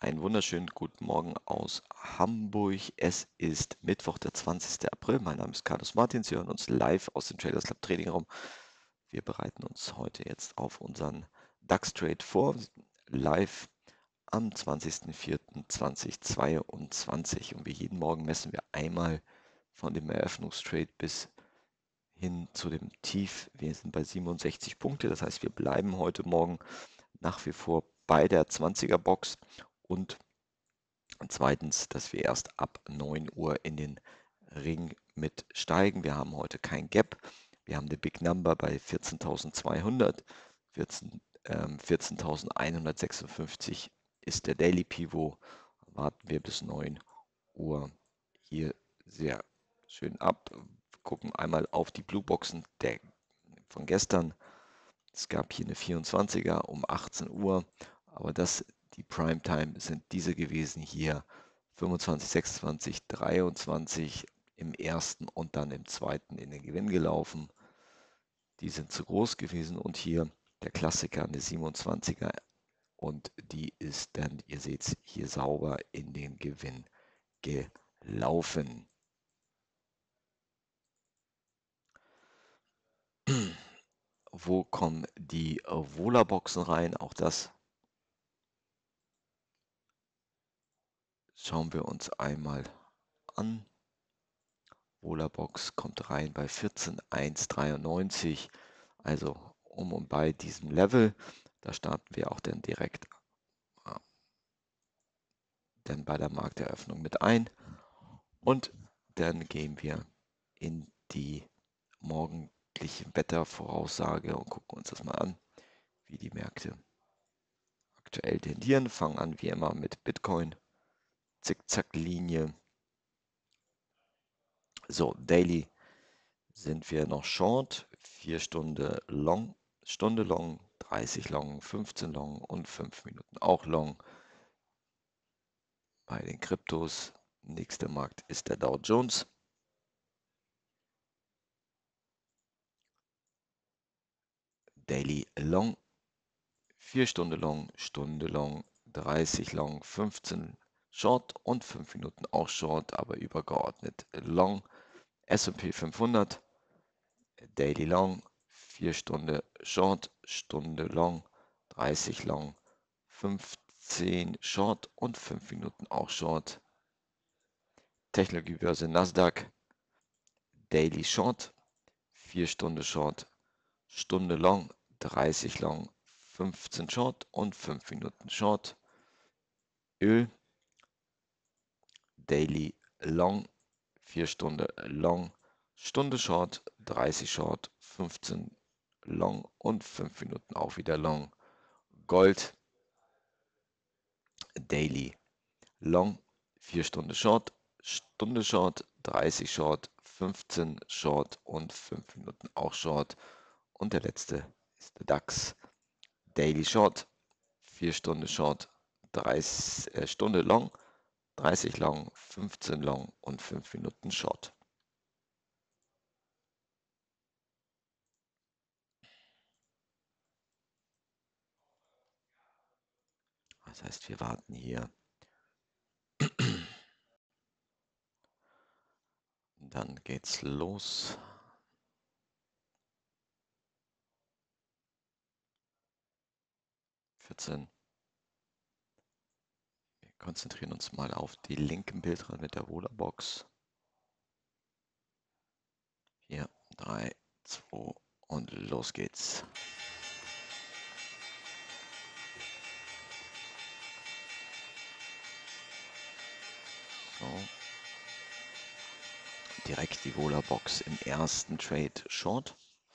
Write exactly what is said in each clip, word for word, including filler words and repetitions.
Einen wunderschönen guten Morgen aus Hamburg. Es ist Mittwoch, der zwanzigste April. Mein Name ist Carlos Martin. Sie hören uns live aus dem Traders Lab Trading Raum. Wir bereiten uns heute jetzt auf unseren DAX Trade vor, live am zwanzigsten vierten zweitausendzweiundzwanzig. Und wie jeden Morgen messen wir einmal von dem Eröffnungstrade bis hin zu dem Tief. Wir sind bei siebenundsechzig Punkte. Das heißt, wir bleiben heute Morgen nach wie vor bei der zwanziger Box und zweitens, dass wir erst ab neun Uhr in den Ring mitsteigen. Wir haben heute kein Gap. Wir haben eine Big Number bei vierzehntausendzweihundert. vierzehn, ähm, vierzehntausendeinhundertsechsundfünfzig ist der Daily Pivot. Warten wir bis neun Uhr hier sehr schön ab. Wir gucken einmal auf die Blue Boxen der, von gestern. Es gab hier eine vierundzwanziger um achtzehn Uhr, aber das, die Primetime sind diese gewesen hier, fünfundzwanzig, sechsundzwanzig, dreiundzwanzig im ersten und dann im zweiten in den Gewinn gelaufen. Die sind zu groß gewesen und hier der Klassiker, eine siebenundzwanziger und die ist dann, ihr seht es hier sauber in den Gewinn gelaufen. Wo kommen die Wohlerboxen rein? Auch das schauen wir uns einmal an. Wohlerbox kommt rein bei vierzehn Komma eins dreiundneunzig, also um und bei diesem Level. Da starten wir auch dann direkt äh, dann bei der Markteröffnung mit ein und dann gehen wir in die morgendliche Wettervoraussage und gucken uns das mal an, wie die Märkte aktuell tendieren. Fangen an wie immer mit Bitcoin, Zickzacklinie. So, Daily sind wir noch short, vier Stunden long, Stunde long, dreißig long, fünfzehn long und fünf Minuten auch long. Bei den Kryptos, nächster Markt ist der Dow Jones. Daily long, vier Stunden long, Stunde long, dreißig long, fünfzehn short und fünf Minuten auch short, aber übergeordnet long. S und P fünfhundert, Daily long, vier Stunden short, Stunde long, dreißig long, fünfzehn short und fünf Minuten auch short. Technologiebörse Nasdaq, Daily short, vier Stunden short, Stunde long, dreißig long, fünfzehn short und fünf Minuten short. Öl, Daily long, vier Stunden long, Stunde short, dreißig short, fünfzehn long und fünf Minuten auch wieder long. Gold, Daily long, vier Stunden short, Stunde short, dreißig short, fünfzehn short und fünf Minuten auch short. Und der letzte ist der DAX, Daily short, vier Stunden short, dreißig äh, Stunde long, dreißig long, fünfzehn long und fünf Minuten short. Das heißt, wir warten hier. Dann geht's los. vierzehn. Wir konzentrieren uns mal auf die linken Bildrand mit der Wohlerbox. vier, drei, zwei und los geht's. So. Direkt die Wohlerbox im ersten Trade Short.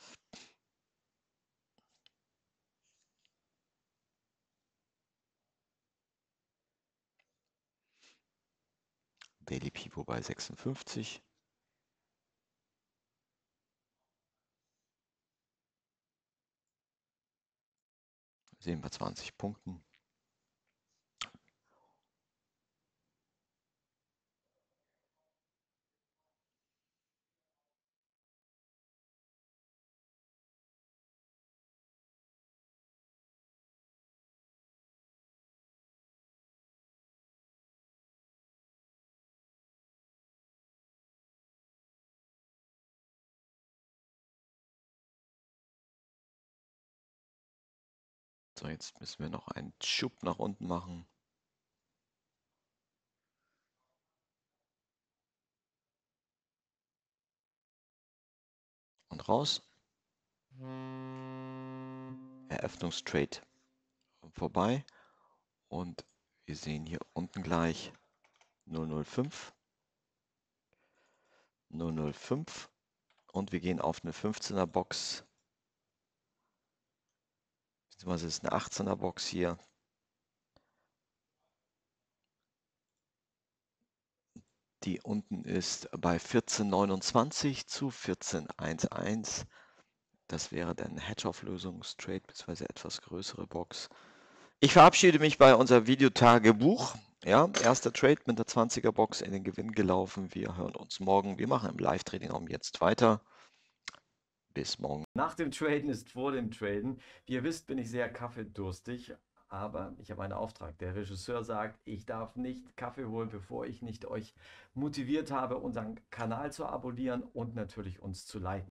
Daily Pivot bei sechsundfünfzig. Sehen wir zwanzig Punkten. So, jetzt müssen wir noch einen Schub nach unten machen. Und raus. Eröffnungstrade vorbei. Und wir sehen hier unten gleich null null fünf. null null fünf. Und wir gehen auf eine fünfzehner Box. Beziehungsweise ist eine achtzehner Box hier. Die unten ist bei vierzehn neunundzwanzig zu vierzehn elf. Das wäre dann Hedge-Auflösungstrade bzw. etwas größere Box. Ich verabschiede mich bei unser Videotagebuch. Ja, erster Trade mit der zwanziger Box in den Gewinn gelaufen. Wir hören uns morgen. Wir machen im Live-Trading-Raum jetzt weiter. Bis morgen. Nach dem Traden ist vor dem Traden. Wie ihr wisst, bin ich sehr kaffeedurstig, aber ich habe einen Auftrag. Der Regisseur sagt, ich darf nicht Kaffee holen, bevor ich nicht euch motiviert habe, unseren Kanal zu abonnieren und natürlich uns zu liken.